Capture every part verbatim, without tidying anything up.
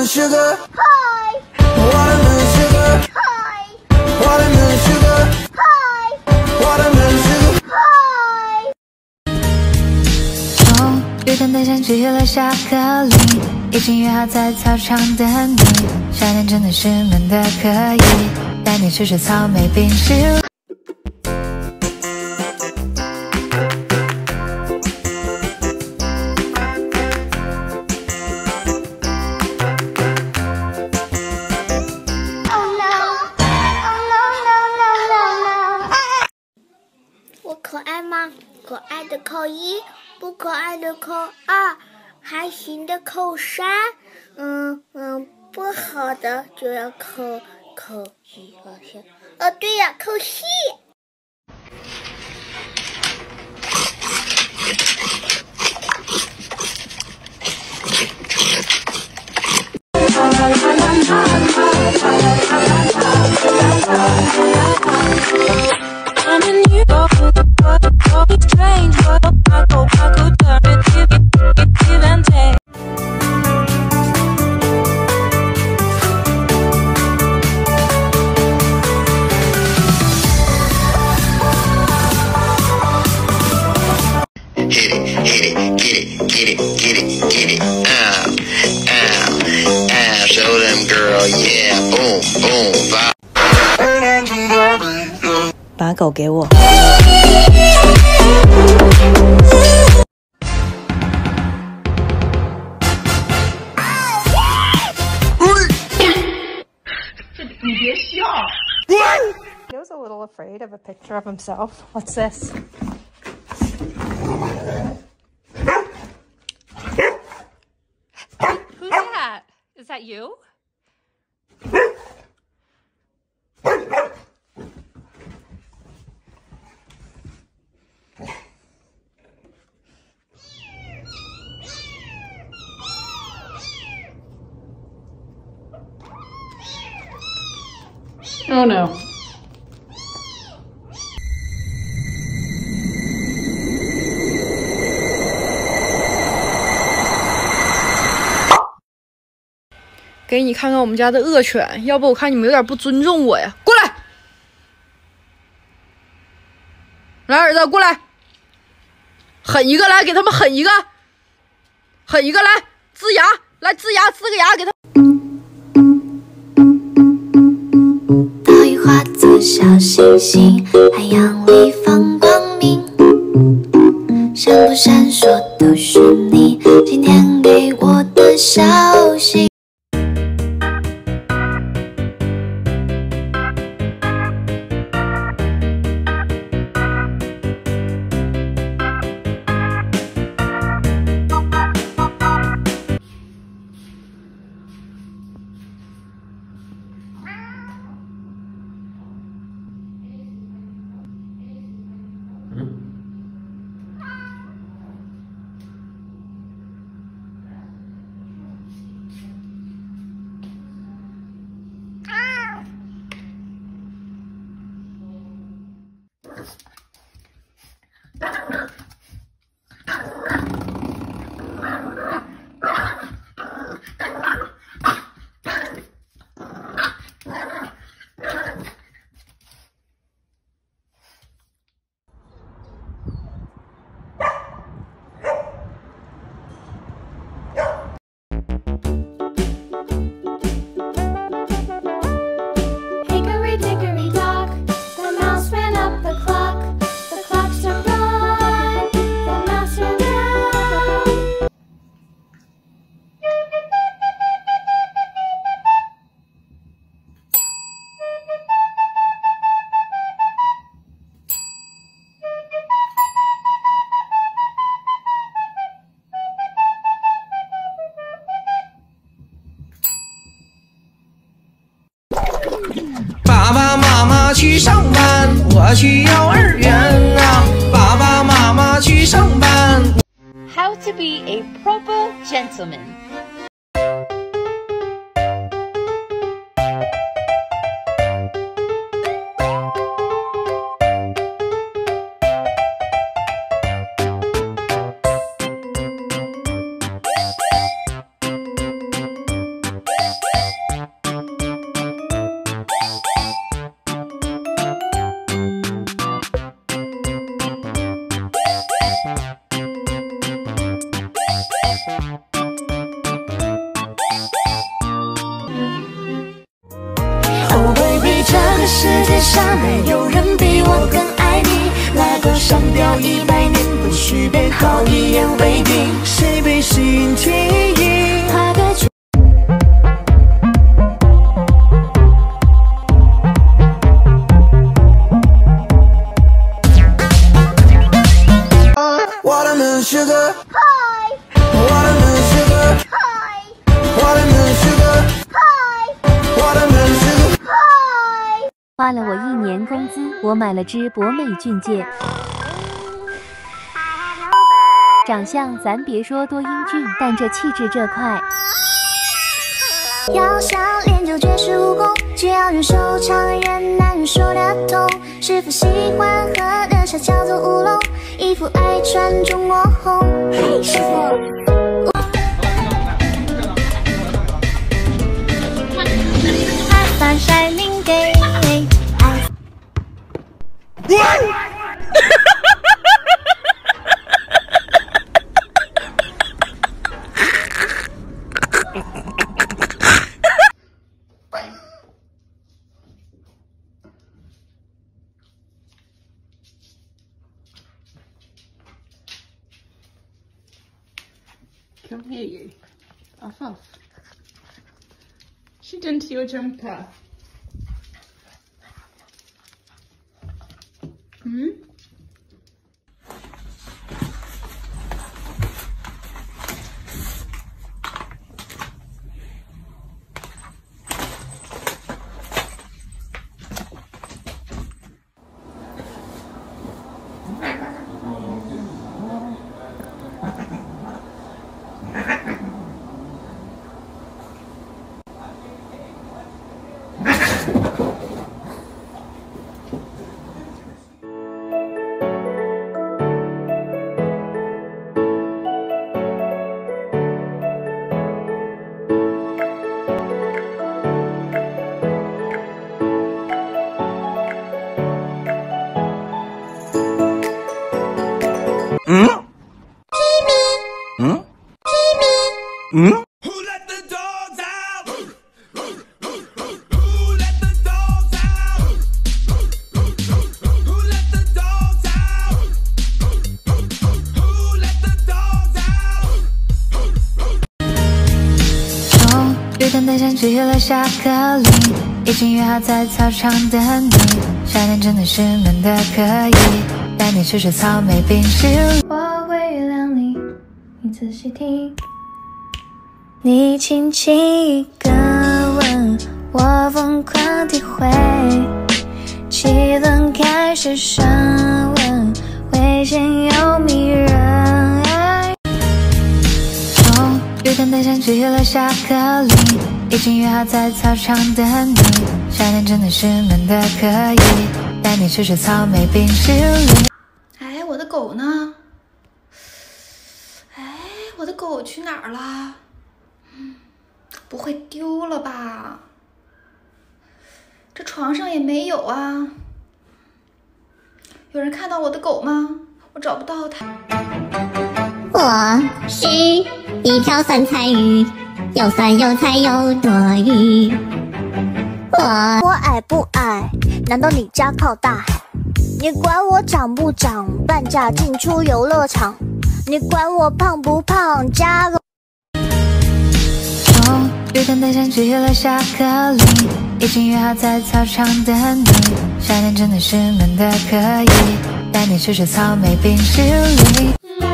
Watermelon sugar. Hi. Watermelon sugar. Hi. Watermelon sugar. Hi. Watermelon sugar. Hi. 终于等待相聚有了下课铃，已经约好在操场等你。夏天真的是闷的可以，带你吃吃草莓冰淇淋。 可爱吗？可爱的扣一，不可爱的扣二，还行的扣三，嗯嗯，不好的就要扣扣一二三，哦对呀，扣四。 把狗给我。 你别笑。 He was a little afraid of a picture of himself. What's this? Who's that? Is that you? Oh no. "给你看看我们家的恶犬，要不我看你们有点不尊重我呀！过来，来，儿子，过来，狠一个，来，给他们狠一个，狠一个，来，呲牙，来，呲牙，呲个牙，给他。 岛屿化作小星星，海洋里放光明，闪不闪烁都是你今天给我的消息。 爸爸妈妈去上班，我去幼儿园啊。爸爸妈妈去上班。 How to be a proper gentleman. 这世界上没有人比我更爱你，来吧，上吊一百年，不许变好，一言为定。谁被心停？画个圈。 Watermelon sugar. Hi. Watermelon sugar. Hi. Watermelon sugar. Hi. Watermelon sugar. Hi. 花了我一年工资，我买了支博美俊戒。长相咱别说多英俊，但这气质这块。 要想练就绝世武功，只要人手常人难说得通。师傅喜欢喝的茶叫做乌龙，衣服爱穿中国红。嘿，师傅。 把晒命给爱。 Come here, you. Off, off. What's she done to your jumper? Hmm? Hmm? Hmm? Hmm? Who let the dogs out? Who let the dogs out? Who let the dogs out? Who let the dogs out? 终于等待上去了下课铃，已经约好在操场等你。夏天真的是闷的可以。 带你吃吃草莓冰淇淋，我会原谅你，你仔细听。你轻轻一个吻，我疯狂体会，气氛开始升温，危险又迷人。终于等待上去了下课铃，已经约好在操场等你。夏天真的是闷的可以。 带你吃吃草莓冰淇淋。 哎，我的狗呢？哎，我的狗去哪儿了？不会丢了吧？这床上也没有啊。有人看到我的狗吗？我找不到它。 我是一条酸菜鱼，又酸又菜又多余。我我矮不矮？难道你家靠大海？你管我长不长？半价进出游乐场。你管我胖不胖？加个。 终于等待上去了下课铃，已经约好在操场等你。夏天真的是闷的可以，带你吃吃草莓冰淇淋。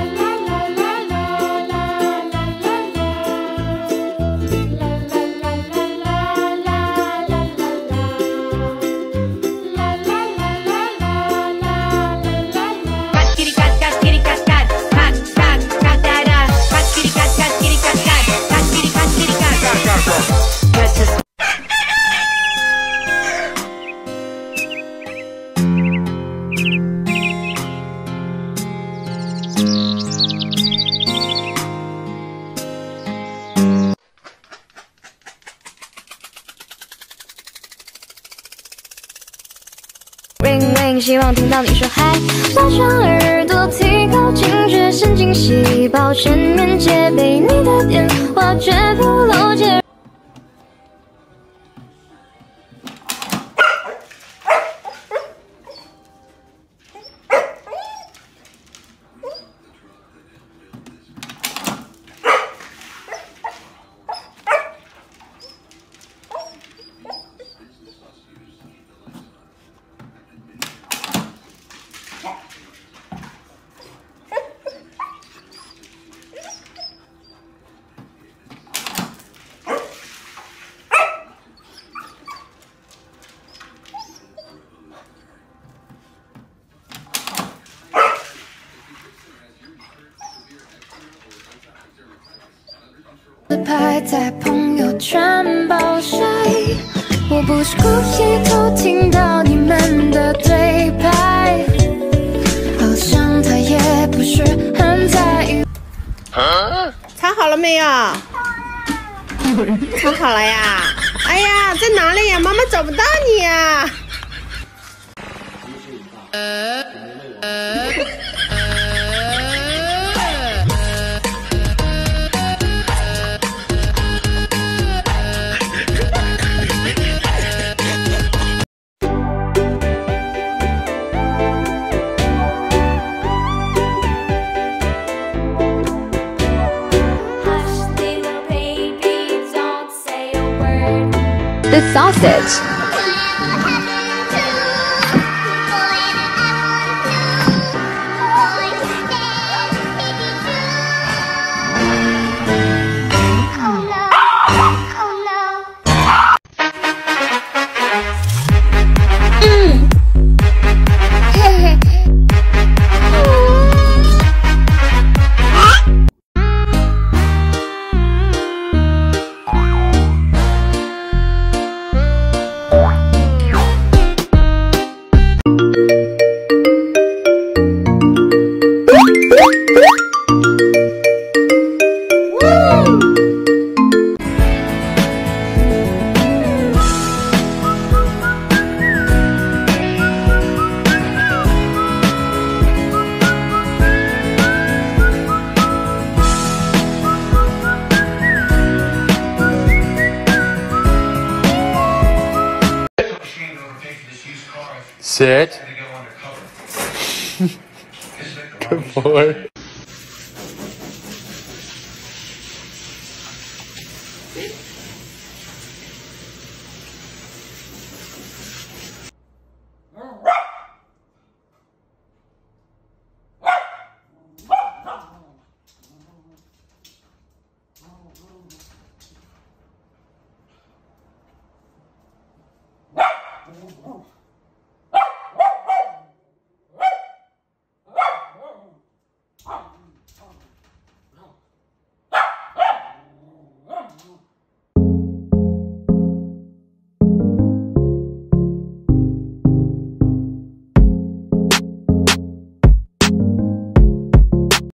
Ring ring， 希望听到你说嗨，拉长耳朵，提高警觉，神经细胞全面戒备，你的电话绝不漏接。 在朋友圈爆晒。我不是故意偷听到你们的对白，好像他也不是很在意。 擦好了没有？擦好了呀！哎呀，在哪里呀？妈妈找不到你呀！呃呃 The sausage. Sit. Good boy.